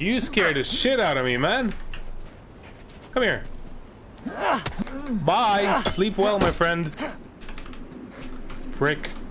You scared the shit out of me, man. Come here. Bye. Sleep well, my friend. Prick.